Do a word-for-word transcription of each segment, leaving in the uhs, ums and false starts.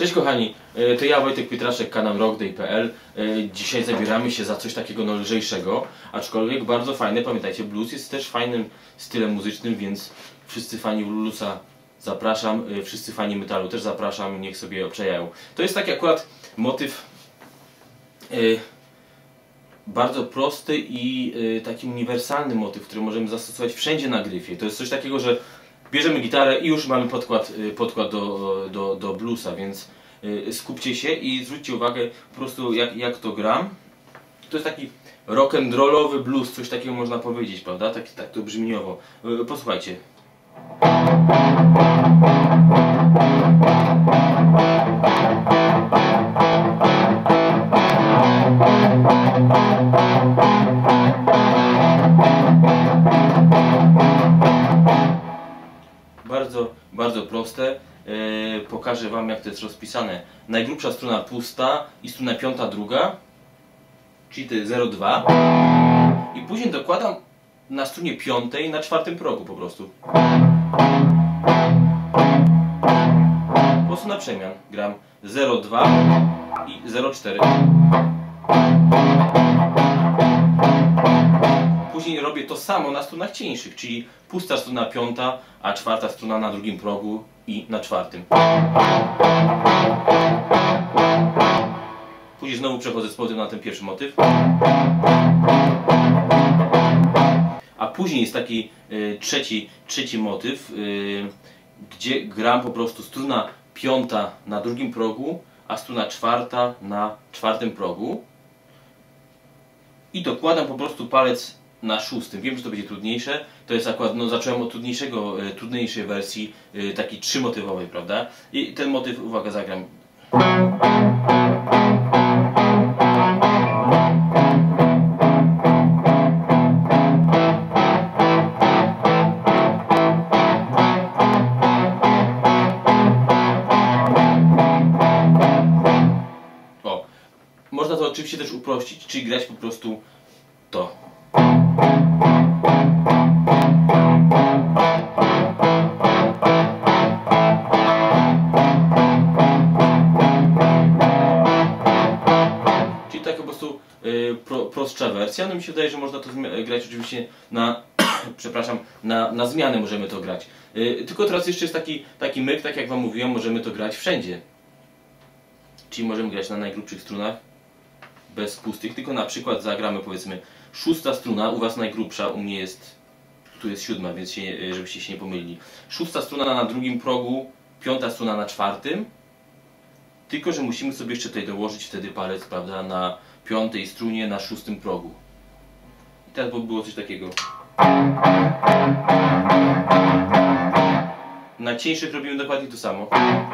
Cześć kochani, to ja Wojtek Pietraszek, kanał rockday kropka p l. Dzisiaj zabieramy się za coś takiego no lżejszego, aczkolwiek bardzo fajne. Pamiętajcie, blues jest też fajnym stylem muzycznym, więc wszyscy fani bluesa zapraszam, wszyscy fani metalu też zapraszam, niech sobie przejają. To jest taki akurat motyw yy, bardzo prosty i yy, taki uniwersalny motyw, który możemy zastosować wszędzie na gryfie. To jest coś takiego, że bierzemy gitarę i już mamy podkład, podkład do, do, do bluesa, więc skupcie się i zwróćcie uwagę po prostu jak, jak to gram. To jest taki rock'n'rollowy blues, coś takiego można powiedzieć, prawda? Tak, tak to brzmieniowo. Posłuchajcie. Bardzo, bardzo proste. Yy, pokażę wam, jak to jest rozpisane. Najgrubsza struna pusta i struna piąta druga, czyli to jest zero dwa, i później dokładam na strunie piątej na czwartym progu po prostu. Po prostu na przemian gram zero dwa i zero cztery. Później robię to samo na strunach cieńszych, czyli pusta struna piąta, a czwarta struna na drugim progu i na czwartym. Później znowu przechodzę z powrotem na ten pierwszy motyw. A później jest taki y, trzeci, trzeci motyw, y, gdzie gram po prostu struna piąta na drugim progu, a struna czwarta na czwartym progu. I dokładam po prostu palec na szóstym. Wiem, że to będzie trudniejsze. To jest akurat, no zacząłem od trudniejszego, e, trudniejszej wersji, e, takiej trzymotywowej, prawda? I ten motyw, uwaga, zagram. O, można to oczywiście też uprościć, czyli grać po prostu to. Czyli tak po prostu yy, pro, prostsza wersja. No mi się wydaje, że można to grać oczywiście na, przepraszam, na, na zmianę możemy to grać. Yy, tylko teraz jeszcze jest taki, taki myk, tak jak wam mówiłem, możemy to grać wszędzie. Czyli możemy grać na najgrubszych strunach bez pustych, tylko na przykład zagramy, powiedzmy, szósta struna, u was najgrubsza, u mnie jest, tu jest siódma, więc się, żebyście się nie pomylili. Szósta struna na drugim progu, piąta struna na czwartym, tylko że musimy sobie jeszcze tutaj dołożyć wtedy palec, prawda, na piątej strunie, na szóstym progu. I teraz by było coś takiego. Na cieńszych robimy dokładnie to samo.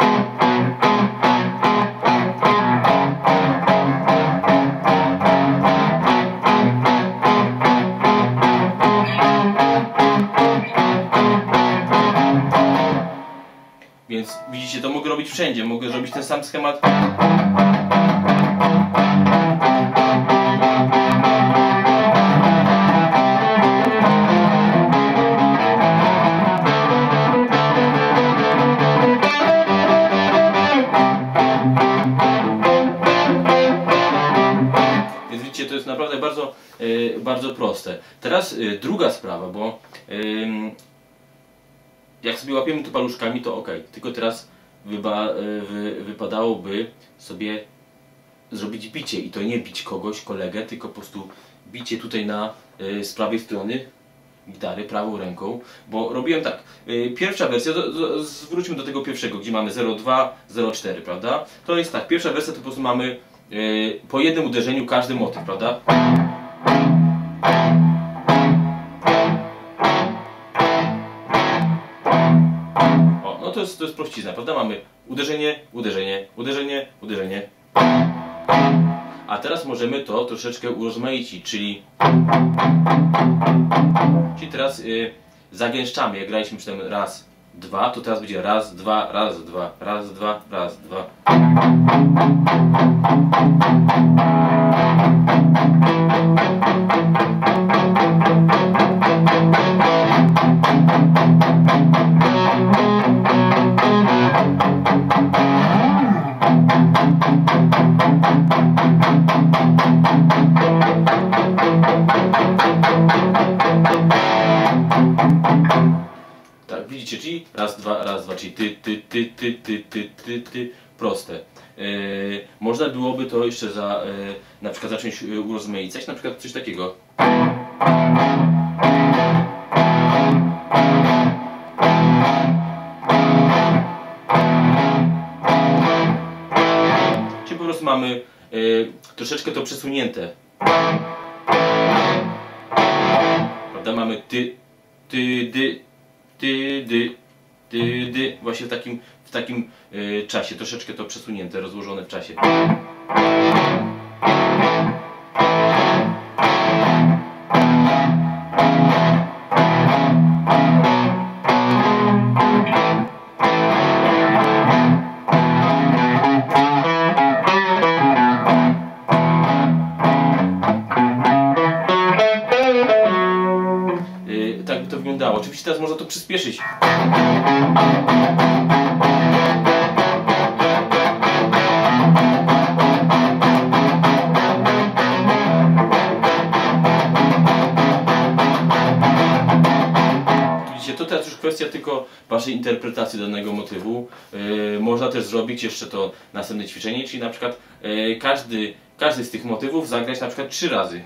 Więc widzicie, to mogę robić wszędzie, mogę zrobić ten sam schemat. Więc widzicie, to jest naprawdę bardzo, yy, bardzo proste. Teraz yy, druga sprawa, bo yy, jak sobie łapiemy to paluszkami, to ok. Tylko teraz wyba, wy, wypadałoby sobie zrobić bicie. I to nie bić kogoś, kolegę, tylko po prostu bicie tutaj na, y, z prawej strony gitary, prawą ręką. Bo robiłem tak. Y, pierwsza wersja, do, do, zwróćmy do tego pierwszego, gdzie mamy zero dwa, zero cztery, prawda? To jest tak. Pierwsza wersja to po prostu mamy y, po jednym uderzeniu każdy motyw, prawda? No to jest, to jest prościzna, prawda? Mamy uderzenie, uderzenie, uderzenie, uderzenie. A teraz możemy to troszeczkę urozmaicić, czyli czyli teraz yy, zagęszczamy. Jak graliśmy przy tym raz, dwa, to teraz będzie raz, dwa, raz, dwa, raz, dwa, raz, dwa. widzicie, czyli raz, dwa, raz, dwa, czyli ty, ty, ty, ty, ty, ty, ty, ty, proste. Yy, można byłoby to jeszcze za, yy, na przykład zacząć yy, urozmaicać, na przykład coś takiego. Czyli po prostu mamy yy, troszeczkę to przesunięte. Prawda? Mamy ty, ty, dy, ty, dy, ty, dy. Właśnie w takim, w takim yy, czasie, troszeczkę to przesunięte, rozłożone w czasie. Yy, tak by to wyglądało. Oczywiście teraz można to przyspieszyć. To teraz już kwestia tylko waszej interpretacji danego motywu. Yy, można też zrobić jeszcze to następne ćwiczenie, czyli na przykład yy, każdy, każdy z tych motywów zagrać na przykład trzy razy.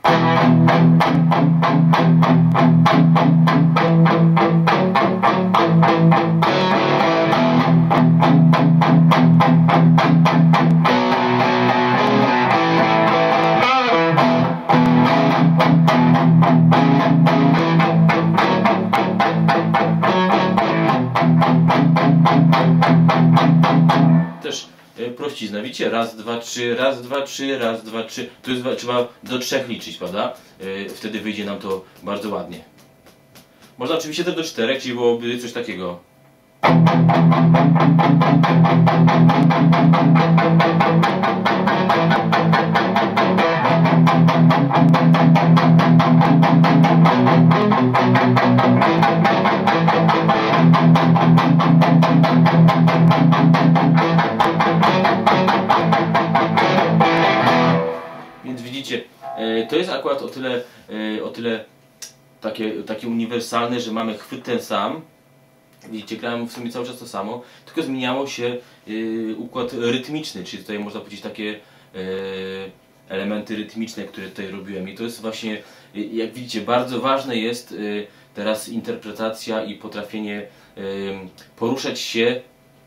Też y, prościzna, widzicie? Raz, dwa, trzy, raz, dwa, trzy, raz, dwa, trzy. Tu jest, trzeba do trzech liczyć, prawda? Y, wtedy wyjdzie nam to bardzo ładnie. Można oczywiście też do czterech, czyli byłoby coś takiego. Więc widzicie, to jest akurat o tyle, o tyle takie, takie uniwersalne, że mamy chwyt ten sam. Widzicie, grałem w sumie cały czas to samo, tylko zmieniało się układ rytmiczny, czyli tutaj można powiedzieć takie elementy rytmiczne, które tutaj robiłem. I to jest właśnie, jak widzicie, bardzo ważne jest teraz interpretacja i potrafienie poruszać się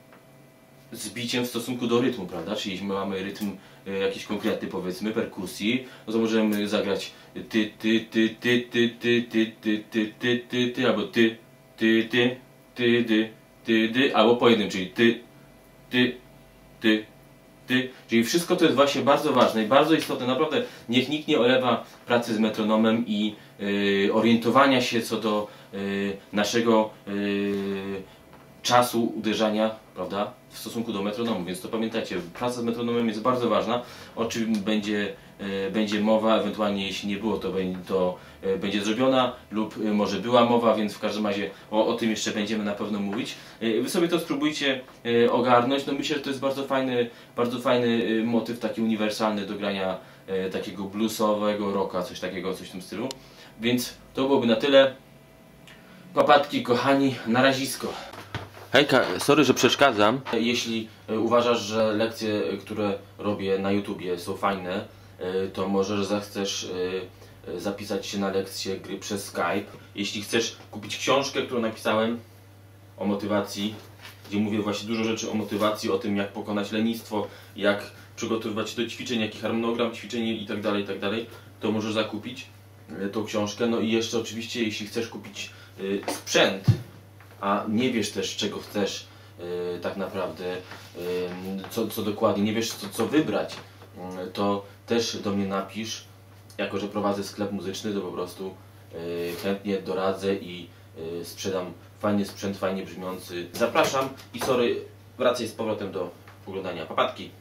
z biciem w stosunku do rytmu, prawda? Czyli my mamy rytm jakiś konkretny, powiedzmy, perkusji, no to możemy zagrać ty, ty, ty, ty, ty, ty, ty, ty, ty, ty, ty, ty, albo ty, ty, ty, ty, ty, ty, ty, albo po jednym, czyli ty, ty, ty, ty. Czyli wszystko to jest właśnie bardzo ważne i bardzo istotne. Naprawdę niech nikt nie olewa pracy z metronomem i yy, orientowania się co do yy, naszego yy, czasu uderzania, prawda, w stosunku do metronomu, więc to pamiętajcie, praca z metronomem jest bardzo ważna, o czym będzie, e, będzie mowa, ewentualnie jeśli nie było, to, będzie, to e, będzie zrobiona lub e, może była mowa, więc w każdym razie o, o tym jeszcze będziemy na pewno mówić. E, wy sobie to spróbujcie e, ogarnąć, no myślę, że to jest bardzo fajny, bardzo fajny e, motyw, taki uniwersalny do grania e, takiego bluesowego rocka, coś takiego, coś w tym stylu, więc to byłoby na tyle. Papatki, kochani, na razisko. Hejka, sorry, że przeszkadzam. Jeśli uważasz, że lekcje, które robię na YouTubie są fajne, to możesz zechcesz zapisać się na lekcję gry przez Skype. Jeśli chcesz kupić książkę, którą napisałem o motywacji, gdzie mówię właśnie dużo rzeczy o motywacji, o tym jak pokonać lenistwo, jak przygotowywać się do ćwiczeń, jaki harmonogram ćwiczeń itd., itd., to możesz zakupić tą książkę. No i jeszcze oczywiście, jeśli chcesz kupić sprzęt, a nie wiesz też czego chcesz yy, tak naprawdę, yy, co, co dokładnie, nie wiesz co, co wybrać, yy, to też do mnie napisz. Jako że prowadzę sklep muzyczny, to po prostu yy, chętnie doradzę i yy, sprzedam fajny sprzęt, fajnie brzmiący. Zapraszam i sorry, wracaj z powrotem do oglądania. Papatki!